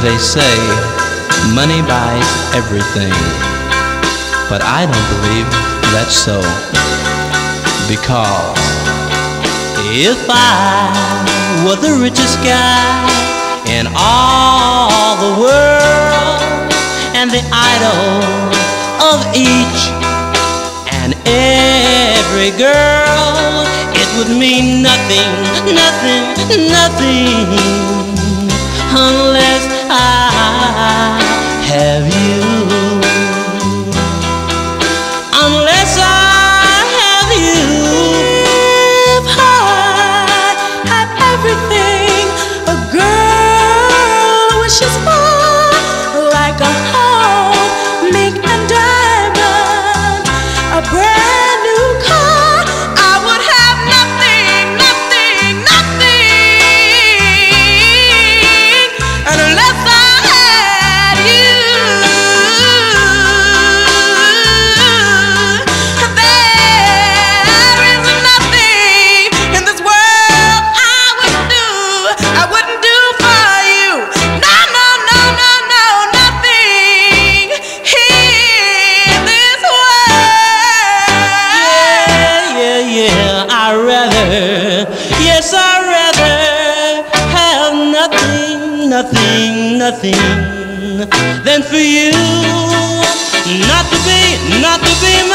They say money buys everything, but I don't believe that's so. Because if I were the richest guy in all the world, and the idol of each and every girl, it would mean nothing, nothing, nothing unless I have you. Unless I have you. If I had everything a girl wishes for, like a home, mink and diamond, a brand new car, I would have nothing, nothing, nothing, unless I had you. There is nothing in this world I wouldn't do for you. No, no, no, no, no, nothing in this world. Yeah, yeah, I'd rather, yes, I'd rather have nothing, nothing, nothing than for you not to be